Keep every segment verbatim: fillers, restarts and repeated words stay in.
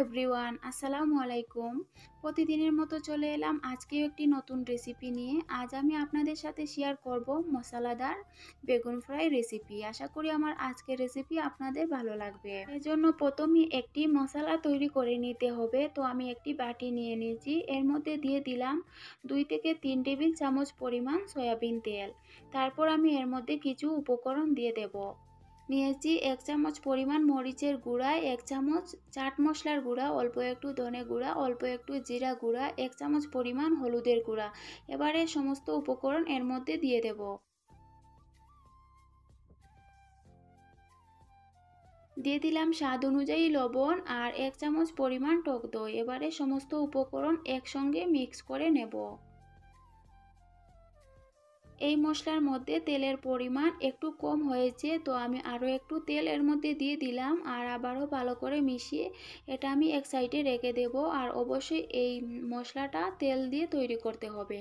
Everyone, আসসালামু আলাইকুম। প্রতিদিনের মতো চলে এলাম আজকেও একটি নতুন রেসিপি নিয়ে। আজ আমি আপনাদের সাথে শেয়ার করব মশলাদার বেগুন ফ্রাই রেসিপি। আশা করি আমার আজকের রেসিপি আপনাদের ভালো লাগবে। এজন্য প্রথমে একটি মশলা তৈরি করে নিতে হবে। তো আমি একটি বাটি নিয়ে নিয়েছি, এর মধ্যে দিয়ে দিলাম দুই থেকে তিন টেবিল চামচ পরিমাণ সয়াবিন তেল। তারপর আমি এর মধ্যে কিছু উপকরণ দিয়ে দেব। নিয়েছি এক চামচ পরিমাণ মরিচের গুঁড়া, এক চামচ চাট মশলার গুঁড়া, অল্প একটু ধনে গুঁড়া, অল্প একটু জিরা গুঁড়া, এক চামচ পরিমাণ হলুদের গুঁড়া। এবারে সমস্ত উপকরণ এর মধ্যে দিয়ে দেব। দিয়ে দিলাম স্বাদ অনুযায়ী লবণ আর এক চামচ পরিমাণ টক দই। এবারে সমস্ত উপকরণ একসঙ্গে মিক্স করে নেব। এই মশলার মধ্যে তেলের পরিমাণ একটু কম হয়েছে, তো আমি আরও একটু তেল এর মধ্যে দিয়ে দিলাম আর আবারও ভালো করে মিশিয়ে এটা আমি এক সাইডে রেখে দেব। আর অবশ্যই এই মশলাটা তেল দিয়ে তৈরি করতে হবে।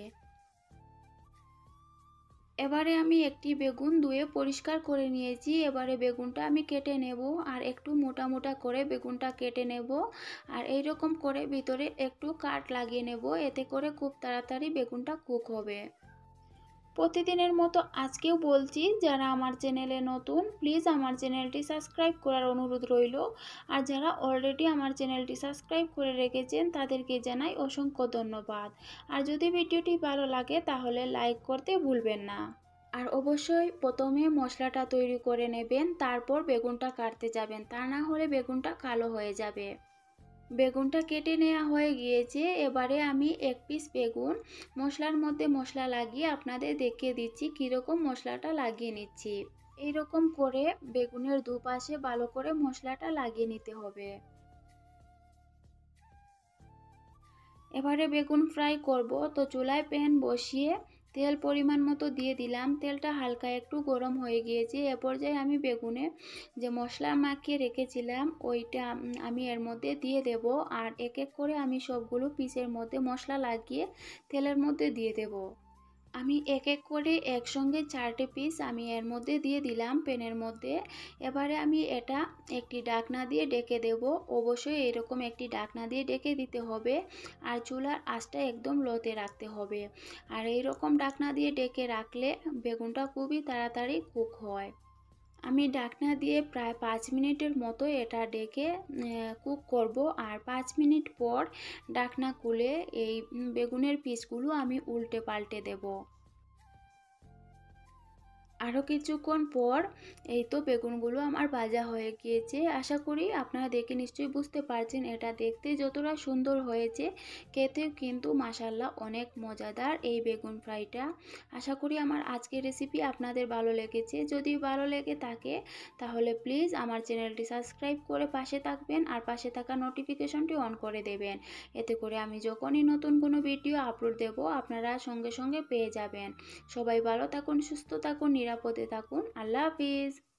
এবারে আমি একটি বেগুন ধুয়ে পরিষ্কার করে নিয়েছি। এবারে বেগুনটা আমি কেটে নেব আর একটু মোটা মোটা করে বেগুনটা কেটে নেব। আর এই রকম করে ভিতরে একটু কাট লাগিয়ে নেব, এতে করে খুব তাড়াতাড়ি বেগুনটা কুক হবে। প্রতিদিনের মতো আজকেও বলছি, যারা আমার চ্যানেলে নতুন প্লিজ আমার চ্যানেলটি সাবস্ক্রাইব করার অনুরোধ রইল। আর যারা অলরেডি আমার চ্যানেলটি সাবস্ক্রাইব করে রেখেছেন তাদেরকে জানাই অসংখ্য ধন্যবাদ। আর যদি ভিডিওটি ভালো লাগে তাহলে লাইক করতে ভুলবেন না। আর অবশ্যই প্রথমে মশলাটা তৈরি করে নেবেন, তারপর বেগুনটা কাটতে যাবেন, তা না হলে বেগুনটা কালো হয়ে যাবে। বেগুনটা কেটে নেওয়া হয়ে গিয়েছে। এবারে আমি এক পিস বেগুন মশলার মধ্যে মশলা লাগিয়ে আপনাদের দেখিয়ে দিচ্ছি কীরকম মশলাটা লাগিয়ে নিচ্ছি। এই রকম করে বেগুনের দুপাশে ভালো করে মশলাটা লাগিয়ে নিতে হবে। এবারে বেগুন ফ্রাই করব, তো চুলায় প্যান বসিয়ে তেল পরিমাণ মতো দিয়ে দিলাম। তেলটা হালকা একটু গরম হয়ে গিয়েছে। এ পর্যায়ে আমি বেগুনে যে মশলা মাখিয়ে রেখেছিলাম ওইটা আমি এর মধ্যে দিয়ে দেব। আর এক এক করে আমি সবগুলো পিসের মধ্যে মশলা লাগিয়ে তেলের মধ্যে দিয়ে দেব। আমি এক এক করে একসঙ্গে চারটে পিস আমি এর মধ্যে দিয়ে দিলাম প্যানের মধ্যে। এবারে আমি এটা একটি ঢাকনা দিয়ে ঢেকে দেব। অবশ্যই এরকম একটি ঢাকনা দিয়ে ঢেকে দিতে হবে আর চুলার আঁচটা একদম লোতে রাখতে হবে। আর এই রকম ঢাকনা দিয়ে ঢেকে রাখলে বেগুনটা খুবই তাড়াতাড়ি কুক হয়। আমি ঢাকনা দিয়ে প্রায় পাঁচ মিনিটের মতো এটা ঢেকে কুক করব। আর পাঁচ মিনিট পর ঢাকনা খুলে এই বেগুনের পিসগুলো আমি উল্টে পাল্টে দেব। আরও কিছুক্ষণ পর এই তো বেগুনগুলো আমার ভাজা হয়ে গিয়েছে। আশা করি আপনারা দেখে নিশ্চয়ই বুঝতে পারছেন এটা দেখতে যতটা সুন্দর হয়েছে খেতেও কিন্তু মাশাআল্লাহ অনেক মজাদার এই বেগুন ফ্রাইটা। আশা করি আমার আজকের রেসিপি আপনাদের ভালো লেগেছে। যদি ভালো লেগে থাকে তাহলে প্লিজ আমার চ্যানেলটি সাবস্ক্রাইব করে পাশে থাকবেন আর পাশে থাকা নোটিফিকেশনটি অন করে দেবেন। এতে করে আমি যখনই নতুন কোনো ভিডিও আপলোড দেব আপনারা সঙ্গে সঙ্গে পেয়ে যাবেন। সবাই ভালো থাকুন, সুস্থ থাকুন, নিরাপদে থাকুন। আল্লাহ হাফিজ।